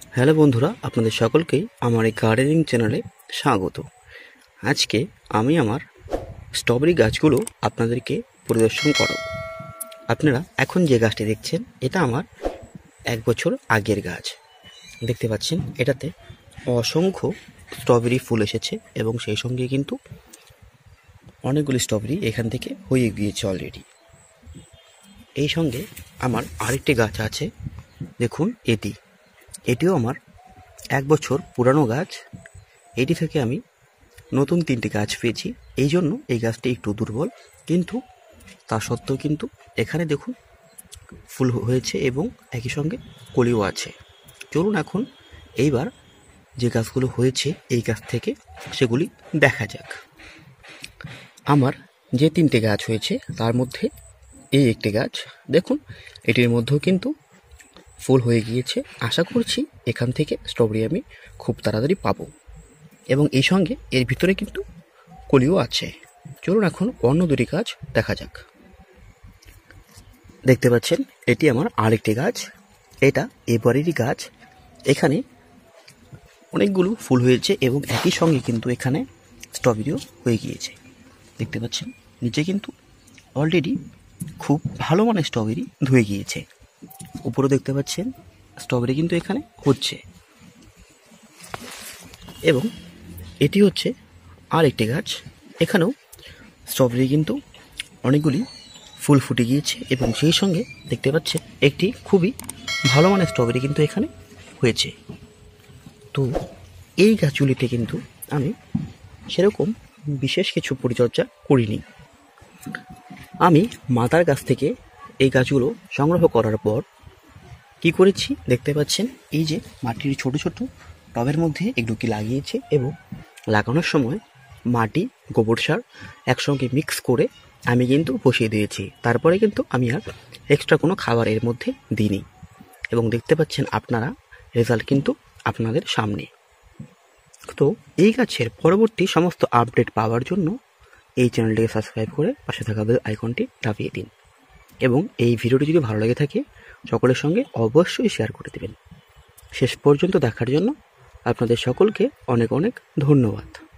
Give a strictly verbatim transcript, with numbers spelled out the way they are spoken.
Hello বন্ধুরা, আপনাদের সকলকেই আমার এই গার্ডেনিং চ্যানেলে স্বাগত। আজকে আমি আমার স্ট্রবেরি গাছগুলো আপনাদেরকে পরিদর্শন করাবো। আপনারা এখন যে গাছটি দেখছেন এটা আমার এক বছর আগের গাছ। দেখতে পাচ্ছেন এটাতে অসংখ্য স্ট্রবেরি ফুল এসেছে এবং সেই সঙ্গে কিন্তু অনেকগুলি স্ট্রবেরি এখান থেকে হয়ে গিয়েছে অলরেডি। এই সঙ্গে আমার আরেকটি গাছ আছে, দেখুন এটি এটিও আমার এক বছর পুরানো গাছ। এটি থেকে আমি নতুন তিনটি গাছ পেয়েছি, এই জন্য এই গাছটি একটু দুর্বল, কিন্তু তা সত্ত্বেও কিন্তু এখানে দেখুন ফুল হয়েছে এবং একই সঙ্গে কলিও আছে। চলুন এখন এইবার যে গাছগুলো হয়েছে এই গাছ থেকে সেগুলি দেখা যাক। আমার যে তিনটে গাছ হয়েছে তার মধ্যে এই একটি গাছ দেখুন, এটির মধ্যেও কিন্তু ফুল হয়ে গিয়েছে। আশা করছি এখান থেকে স্ট্রবেরি আমি খুব তাড়াতাড়ি পাবো এবং এই সঙ্গে এর ভিতরে কিন্তু কলিও আছে। চলুন এখন অন্য দুটি গাছ দেখা যাক। দেখতে পাচ্ছেন এটি আমার আরেকটি গাছ, এটা এবারেরই গাছ। এখানে অনেকগুলো ফুল হয়েছে এবং একই সঙ্গে কিন্তু এখানে স্ট্রবেরিও হয়ে গিয়েছে। দেখতে পাচ্ছেন নিচে কিন্তু অলরেডি খুব ভালো মানের স্ট্রবেরি ধুয়ে গিয়েছে। উপরে দেখতে পাচ্ছেন স্ট্রবেরি কিন্তু এখানে হচ্ছে এবং এটি হচ্ছে আর একটি গাছ, এখানেও স্ট্রবেরি কিন্তু অনেকগুলি ফুল ফুটে গিয়েছে এবং সেই সঙ্গে দেখতে পাচ্ছেন একটি খুবই ভালো মানের স্ট্রবেরি কিন্তু এখানে হয়েছে। তো এই গাছগুলিতে কিন্তু আমি সেরকম বিশেষ কিছু পরিচর্যা করিনি। আমি মাদার গাছ থেকে এই গাছগুলো সংগ্রহ করার পর কি করেছি দেখতে পাচ্ছেন, এই যে মাটির ছোট ছোট টবের মধ্যে এগুলোকে লাগিয়েছে এবং লাগানোর সময় মাটি গোবর সার একসঙ্গে মিক্স করে আমি কিন্তু বসিয়ে দিয়েছি। তারপরে কিন্তু আমি আর এক্সট্রা কোনো খাবার এর মধ্যে দিইনি এবং দেখতে পাচ্ছেন আপনারা রেজাল্ট কিন্তু আপনাদের সামনে। তো এই গাছের পরবর্তী সমস্ত আপডেট পাওয়ার জন্য এই চ্যানেলটিকে সাবস্ক্রাইব করে পাশে থাকা বেল আইকনটি দাবিয়ে দিন এবং এই ভিডিওটি যদি ভালো লেগে থাকে সকলের সঙ্গে অবশ্যই শেয়ার করে দেবেন। শেষ পর্যন্ত দেখার জন্য আপনাদের সকলকে অনেক অনেক ধন্যবাদ।